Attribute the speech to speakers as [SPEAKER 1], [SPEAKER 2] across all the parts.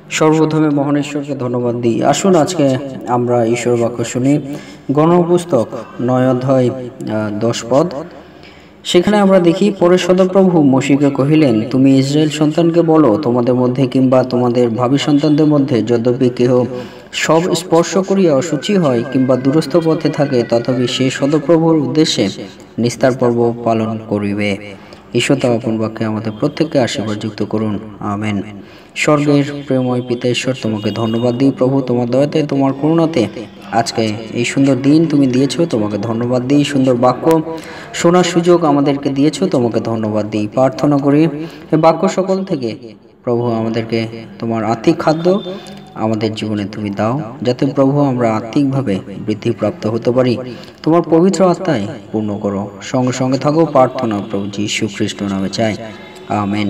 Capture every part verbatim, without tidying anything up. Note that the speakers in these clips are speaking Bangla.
[SPEAKER 1] সর্বপ্রথমে মহান ঈশ্বরকে ধন্যবাদ দিই। আসুন আজকে আমরা ঈশ্বর বাক্য শুনি। গণপুস্তক নয় অধ্যায় দশ পদ। সেখানে আমরা দেখি, পরে সদাপ্রভু মোশিকে কহিলেন, তুমি ইসরায়েল সন্তানকে বলো, তোমাদের মধ্যে কিংবা তোমাদের ভাবি সন্তানদের মধ্যে যদ্যপি কেহ সব স্পর্শ করিয়া অসুচি হয় কিংবা দূরস্থ পথে থাকে, তথাপি সে সদপ্রভুর উদ্দেশ্যে নিস্তার পর্ব পালন করিবে। ঈশ্বর তার আপন বাক্যে আমাদের প্রত্যেককে আশীর্বাদ যুক্ত করুন, আমেন। স্বর্গের প্রেমময় পিতা ঈশ্বর, তোমাকে ধন্যবাদ দিই প্রভু, তোমার দয়াতে, তোমার করুণাতে আজকে এই সুন্দর দিন তুমি দিয়েছো, তোমাকে ধন্যবাদ দিই। সুন্দর বাক্য শোনার সুযোগ আমাদেরকে দিয়েছো, তোমাকে ধন্যবাদ দিই। প্রার্থনা করি এই বাক্য সকল থেকে প্রভু আমাদেরকে তোমার আত্মিক খাদ্য আমাদের জীবনে তুমি দাও, যাতে প্রভু আমরা আত্মিকভাবে বৃদ্ধিপ্রাপ্ত হতে পারি। তোমার পবিত্র আত্মায় পূর্ণ করো, সঙ্গে সঙ্গে থাকো। প্রার্থনা প্রভু যীশু খ্রিস্ট নামে চাই, আমেন।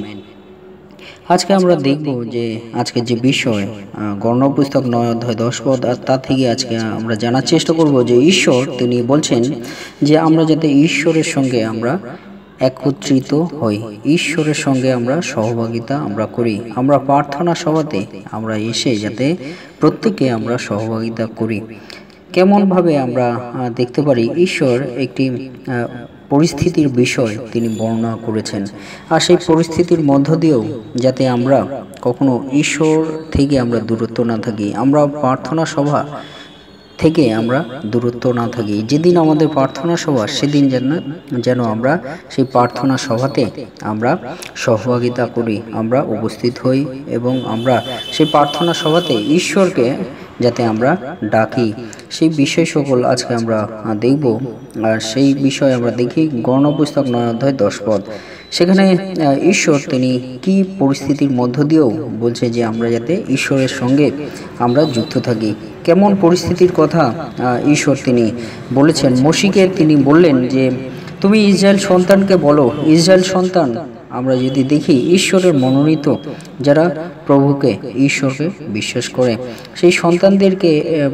[SPEAKER 1] আজকে আমরা দেখব যে আজকে যে বিষয় গণপুস্তক নয় অধ্যায় দশ পদ, আর তা থেকে আজকে আমরা জানার চেষ্টা করব যে ঈশ্বর তিনি বলছেন যে আমরা যাতে ঈশ্বরের সঙ্গে আমরা একত্রিত হই, ঈশ্বরের সঙ্গে আমরা সহভাগিতা আমরা করি। আমরা প্রার্থনা সভাতে আমরা এসে যাতে প্রত্যেকে আমরা সহভাগিতা করি। কেমনভাবে আমরা দেখতে পারি, ঈশ্বর একটি পরিস্থিতির বিষয় তিনি বর্ণনা করেছেন, আর সেই পরিস্থিতির মধ্য দিয়েও যাতে আমরা কখনো ঈশ্বর থেকে আমরা দূরত্ব না থাকি, আমরা প্রার্থনা সভা থেকে আমরা দূরত্ব না থাকি। যেদিন আমাদের প্রার্থনা সভা, সেদিন যেন যেন আমরা সেই প্রার্থনা সভাতে আমরা সহভাগিতা করি, আমরা উপস্থিত হই এবং আমরা সেই প্রার্থনা সভাতে ঈশ্বরকে যাতে আমরা ডাকি। সেই বিষয় সকল আজকে আমরা দেখব, আর সেই বিষয় আমরা দেখি গণপুস্তক নয় অধ্যায় দশ পদ। সেখানে ঈশ্বর তিনি কি পরিস্থিতির মধ্য দিয়েও বলছে যে আমরা যাতে ঈশ্বরের সঙ্গে আমরা যুক্ত থাকি। কেমন পরিস্থিতির কথা ঈশ্বর তিনি বলেছেন। মোশিকে তিনি বললেন যে তুমি ইসরায়েল সন্তানকে বলো। ইসরায়েল সন্তান আমরা যদি দেখি ঈশ্বরের মনোনীত, যারা প্রভুকে ঈশ্বরকে বিশ্বাস করে, সেই সন্তানদেরকে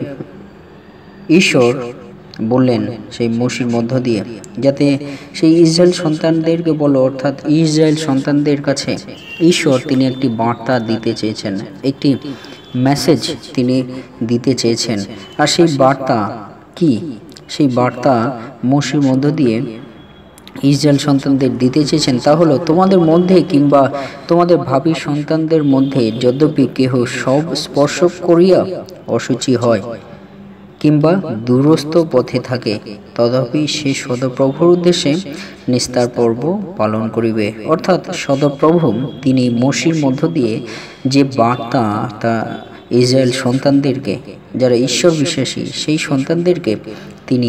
[SPEAKER 1] ঈশ্বর বললেন সেই মোশির মধ্য দিয়ে যাতে সেই ইসরায়েল সন্তানদেরকে বলো, অর্থাৎ ইসরায়েল সন্তানদের কাছে ঈশ্বর তিনি একটি বার্তা দিতে চেয়েছেন, একটি মেসেজ তিনি দিতে চেয়েছেন। আর সেই বার্তা কি? সেই বার্তা মোশির মধ্য দিয়ে ইসরায়েল সন্তানদের দিতে চেয়েছেন, তা হলো তোমাদের মধ্যে কিংবা তোমাদের ভাবি সন্তানদের মধ্যে যদ্যপি কেহ সব স্পর্শ করিয়া অসুচি হয় কিংবা দূরস্থ পথে থাকে, তথাপি সে সদপ্রভুর উদ্দেশ্যে নিস্তার পর্ব পালন করিবে। অর্থাৎ সদপ্রভু তিনি মোশির মধ্য দিয়ে যে বার্তা তা ইসরায়েল সন্তানদেরকে, যারা ঈশ্বর বিশ্বাসী সেই সন্তানদেরকে তিনি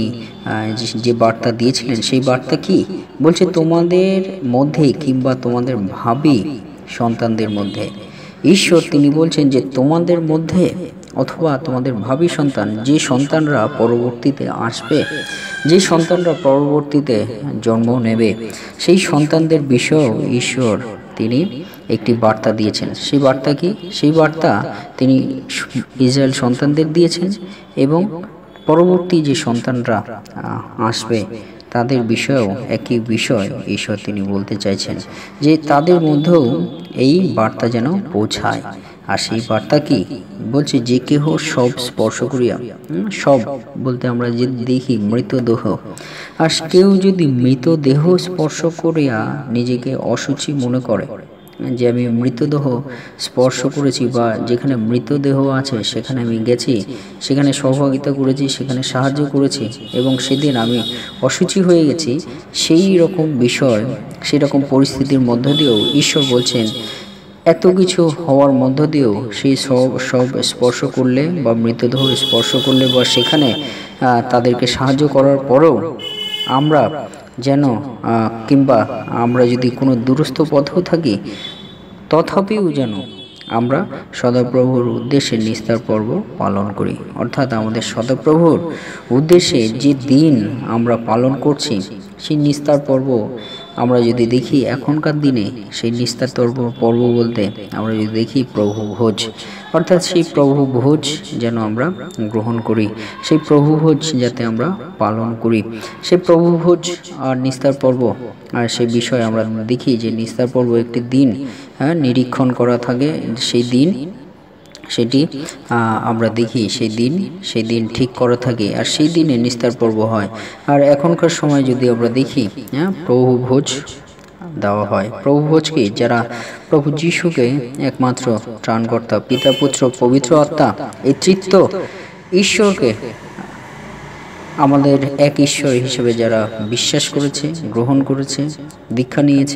[SPEAKER 1] যে বার্তা দিয়েছিলেন, সেই বার্তা কি বলছে? তোমাদের মধ্যে কিংবা তোমাদের ভাবি সন্তানদের মধ্যে। ঈশ্বর তিনি বলছেন যে তোমাদের মধ্যে অথবা তোমাদের ভাবি সন্তান, যে সন্তানরা পরবর্তীতে আসবে, যে সন্তানরা পরবর্তীতে জন্ম নেবে, সেই সন্তানদের বিষয়েও ঈশ্বর তিনি একটি বার্তা দিয়েছেন। সেই বার্তা কি? সেই বার্তা তিনি ইসরায়েল সন্তানদের দিয়েছেন এবং পরবর্তী যে সন্তানরা আসবে তাদের বিষয়েও একই বিষয় ঈশ্বর তিনি বলতে চাইছেন, যে তাদের মধ্যেও এই বার্তা যেন পৌঁছায়। আর সেই বার্তা কি বলছে? যে কেহ সব স্পর্শ করিয়া, সব বলতে আমরা যে দেখি মৃতদেহ, আর কেউ যদি মৃতদেহ স্পর্শ করিয়া নিজেকে অসুচি মনে করে, যে আমি মৃতদেহ স্পর্শ করেছি বা যেখানে মৃতদেহ আছে সেখানে আমি গেছি, সেখানে সহভাগিতা করেছি, সেখানে সাহায্য করেছি এবং সেদিন আমি অসুচি হয়ে গেছি, সেই রকম বিষয়, সেই রকম পরিস্থিতির মধ্য দিয়েও ঈশ্বর বলছেন এত কিছু হওয়ার মধ্য দিয়েও সেই সব সব স্পর্শ করলে বা মৃতদেহ স্পর্শ করলে বা সেখানে তাদেরকে সাহায্য করার পরেও আমরা যেন কিংবা আমরা যদি কোনো দূরস্থ পথেও থাকি, তথাপিও যেন আমরা সদাপ্রভুর উদ্দেশ্যে নিস্তার পর্ব পালন করি। অর্থাৎ আমাদের সদাপ্রভুর উদ্দেশ্যে যে দিন আমরা পালন করছি, সেই নিস্তার পর্ব আমরা যদি দেখি এখনকার দিনে, সেই নিস্তার পর্ব পর্ব বলতে আমরা যদি দেখি প্রভু ভোজ, অর্থাৎ সেই প্রভু ভোজ যেন আমরা গ্রহণ করি, সেই প্রভু ভোজ যাতে আমরা পালন করি। সেই প্রভু ভোজ আর নিস্তার পর্ব, আর সেই বিষয়ে আমরা দেখি যে নিস্তার পর্ব একটি দিন হ্যাঁ নিরীক্ষণ করা থাকে। সেই দিন সেটি আমরা দেখি সেই দিন সেই দিন ঠিক করা থাকে, আর সেই দিনে নিস্তার পর্ব হয়। আর এখনকার সময় যদি আমরা দেখি, হ্যাঁ, প্রভু ভোজ দেওয়া হয়। প্রভু ভোজ কি? যারা প্রভু যিশুকে একমাত্র ত্রাণকর্তা, পিতা, পুত্র, পবিত্র আত্মা, এই তৃতীয় ঈশ্বরকে আমাদের এক ঈশ্বর হিসেবে যারা বিশ্বাস করেছে, গ্রহণ করেছে, দীক্ষা নিয়েছে,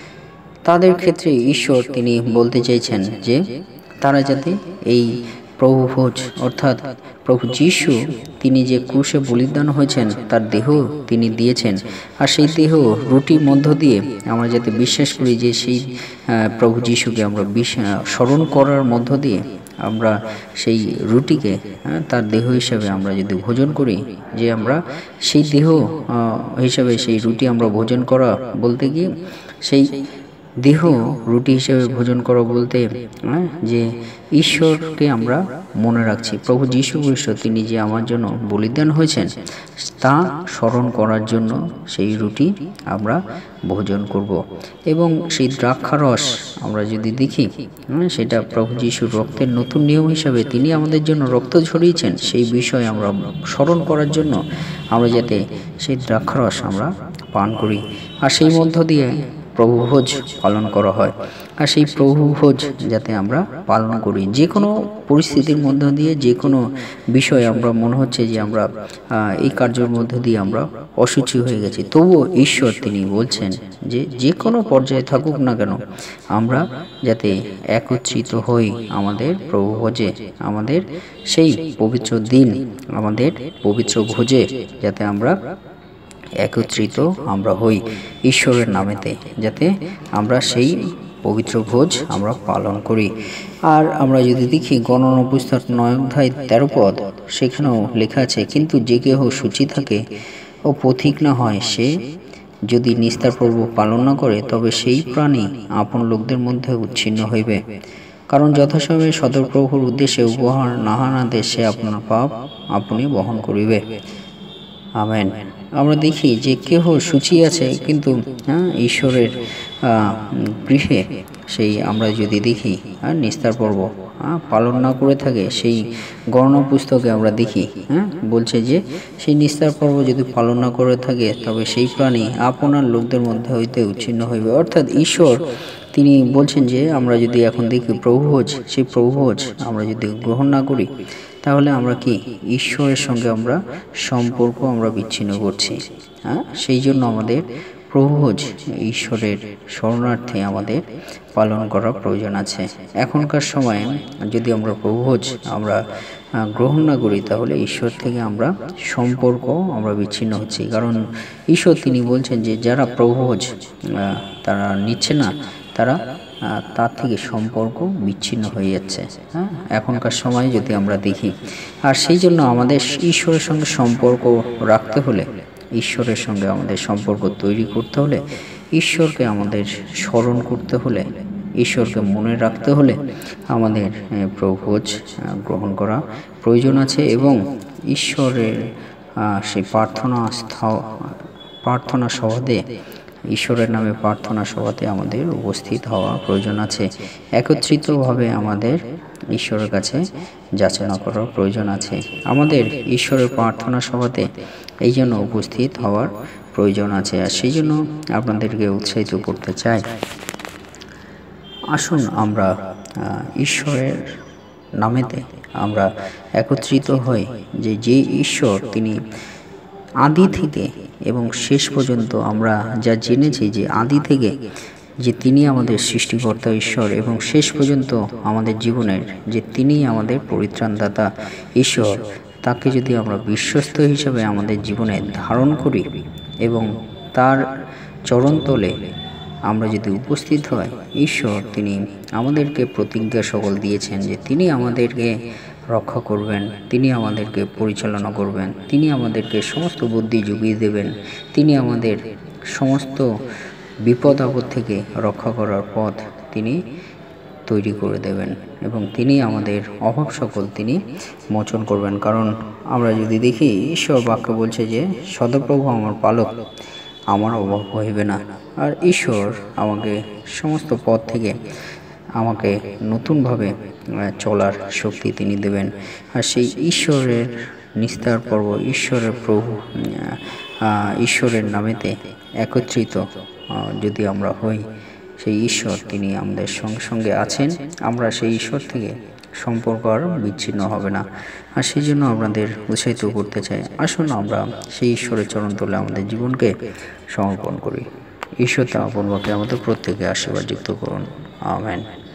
[SPEAKER 1] তাদের ক্ষেত্রে ঈশ্বর তিনি বলতে চাইছেন যে তারা যাতে এই প্রভু ভোজ অর্থাৎ প্রভু যিশু তিনি যে ক্রুশে বলিদান হয়েছেন, তার দেহ তিনি দিয়েছেন, আর সেই দেহ রুটির মধ্য দিয়ে আমরা যাতে বিশ্বাস করি যে সেই প্রভু যিশুকে আমরা স্মরণ করার মধ্য দিয়ে আমরা সেই রুটিকে তার দেহ হিসাবে আমরা যদি ভোজন করি, যে আমরা সেই দেহ হিসাবে সেই রুটি আমরা ভোজন করা বলতে গিয়ে সেই দেহ রুটি হিসেবে ভোজন করা বলতে যে ঈশ্বরকে আমরা মনে রাখছি, প্রভু যিশু খ্রিস্ট তিনি যে আমার জন্য বলিদান হয়েছেন তা স্মরণ করার জন্য সেই রুটি আমরা ভোজন করব। এবং সেই দ্রাক্ষারস আমরা যদি দেখি, সেটা প্রভু যিশুর রক্তের নতুন নিয়ম হিসাবে তিনি আমাদের জন্য রক্ত ঝরিয়েছেন, সেই বিষয় আমরা স্মরণ করার জন্য আমরা যাতে সেই দ্রাক্ষারস আমরা পান করি, আর সেই মধ্য দিয়ে প্রভু ভোজ পালন করা হয়। আর সেই প্রভু ভোজ যাতে আমরা পালন করি, যে কোনো পরিস্থিতির মধ্য দিয়ে, যে কোনো বিষয়ে আমরা মনে হচ্ছে যে আমরা এই কার্যের মধ্য দিয়ে আমরা অসুচি হয়ে গেছি, তবুও ঈশ্বর তিনি বলছেন যে যে কোনো পর্যায়ে থাকুক না কেন আমরা যাতে একত্রিত হই আমাদের প্রভু ভোজে, আমাদের সেই পবিত্র দিন, আমাদের পবিত্র ভোজে যাতে আমরা একত্রিত আমরা হই ঈশ্বরের নামেতে, যাতে আমরা সেই পবিত্র ভোজ আমরা পালন করি। আর আমরা যদি দেখি গণনা পুস্তক নয় অধ্যায় তেরো পদ, সেখানেও লেখা আছে, কিন্তু যে কেহ সূচি থাকে ও পথিক না হয়, সে যদি নিস্তার পর্ব পালন না করে, তবে সেই প্রাণী আপন লোকদের মধ্যে উচ্ছিন্ন হইবে, কারণ যথাসময়ে সদরপ্রভুর উদ্দেশ্যে উপহার না আনাতে সে আপনার পাপ আপনি বহন করিবে। আমেন। আমরা দেখি যে কেহ সূচি আছে, কিন্তু হ্যাঁ ঈশ্বরের গৃহে সেই আমরা যদি দেখি হ্যাঁ নিস্তার পর্ব হ্যাঁ পালন না করে থাকে, সেই গণনা পুস্তকে আমরা দেখি হ্যাঁ বলছে যে সেই নিস্তার পর্ব যদি পালন না করে থাকে, তবে সেই প্রাণী আপনার লোকদের মধ্যে হইতে উচ্ছিন্ন হইবে। অর্থাৎ ঈশ্বর তিনি বলছেন যে আমরা যদি এখন দেখি প্রভুভোজ, সেই প্রভুভোজ আমরা যদি গ্রহণ না করি, তাহলে আমরা কি ঈশ্বরের সঙ্গে আমরা সম্পর্ক আমরা বিচ্ছিন্ন করছি। হ্যাঁ সেই জন্য আমাদের প্রভুভোজ ঈশ্বরের শরণার্থে আমাদের পালন করার প্রয়োজন আছে। এখনকার সময়ে যদি আমরা প্রভুভোজ আমরা গ্রহণ না করি, তাহলে ঈশ্বর থেকে আমরা সম্পর্ক আমরা বিচ্ছিন্ন হচ্ছি। কারণ ঈশ্বর তিনি বলছেন যে যারা প্রভুভোজ তারা নিচ্ছে না, তারা তার থেকে সম্পর্ক বিচ্ছিন্ন হয়ে যাচ্ছে। হ্যাঁ এখনকার সময়ে যদি আমরা দেখি, আর সেই জন্য আমাদের ঈশ্বরের সঙ্গে সম্পর্ক রাখতে হলে, ঈশ্বরের সঙ্গে আমাদের সম্পর্ক তৈরি করতে হলে, ঈশ্বরকে আমাদের স্মরণ করতে হলে, ঈশ্বরকে মনে রাখতে হলে আমাদের প্রভুভোজ গ্রহণ করা প্রয়োজন আছে। এবং ঈশ্বরের সেই প্রার্থনা প্রার্থনা সভাতে, ঈশ্বরের নামে প্রার্থনা সভাতে আমাদের উপস্থিত হওয়া প্রয়োজন আছে। একত্রিতভাবে আমাদের ঈশ্বরের কাছে যাচনা করার প্রয়োজন আছে। আমাদের ঈশ্বরের প্রার্থনা সভাতে এই জন্য উপস্থিত হওয়ার প্রয়োজন আছে। আর সেই জন্য আপনাদেরকে উৎসাহিত করতে চাই, আসুন আমরা ঈশ্বরের নামেতে আমরা একত্রিত হই, যে যে ঈশ্বর তিনি আদি থেকে এবং শেষ পর্যন্ত আমরা যা জেনেছি যে আদি থেকে যে তিনি আমাদের সৃষ্টিকর্তা ঈশ্বর, এবং শেষ পর্যন্ত আমাদের জীবনের যে তিনি আমাদের পরিত্রাণদাতা ঈশ্বর, তাকে যদি আমরা বিশ্বস্ত হিসেবে আমাদের জীবনে ধারণ করি এবং তার চরণতলে আমরা যদি উপস্থিত হয়, ঈশ্বর তিনি আমাদেরকে প্রতিজ্ঞা সকল দিয়েছেন যে তিনি আমাদেরকে রক্ষা করবেন, তিনি আমাদেরকে পরিচালনা করবেন, তিনি আমাদেরকে সমস্ত বুদ্ধি জুগিয়ে দেবেন, তিনি আমাদের সমস্ত বিপদ আপদ থেকে রক্ষা করার পথ তিনি তৈরি করে দেবেন, এবং তিনি আমাদের অভাব সকল তিনি মোচন করবেন। কারণ আমরা যদি দেখি, ঈশ্বর বাক্য বলছে যে সদপ্রভু আমার পালক, আমার অভাব হইবে না। আর ঈশ্বর আমাকে সমস্ত পথ থেকে আমাকে নতুনভাবে চলার শক্তি তিনি দেবেন। আর সেই ঈশ্বরের নিস্তার পর্ব, ঈশ্বরের প্রভু, ঈশ্বরের নামেতে একত্রিত যদি আমরা হই, সেই ঈশ্বর তিনি আমাদের সঙ্গে সঙ্গে আছেন। আমরা সেই ঈশ্বর থেকে সম্পর্ক আর বিচ্ছিন্ন হবে না। আর সেই জন্য আপনাদের উৎসাহিত করতে চাই, আসুন আমরা সেই ঈশ্বরের চরণ তলে আমাদের জীবনকে সমর্পণ করি। ঈশ্বর তা আপন বাক্যে আমাদের প্রত্যেকে আশীর্বাদ যুক্ত করুন। আমেন।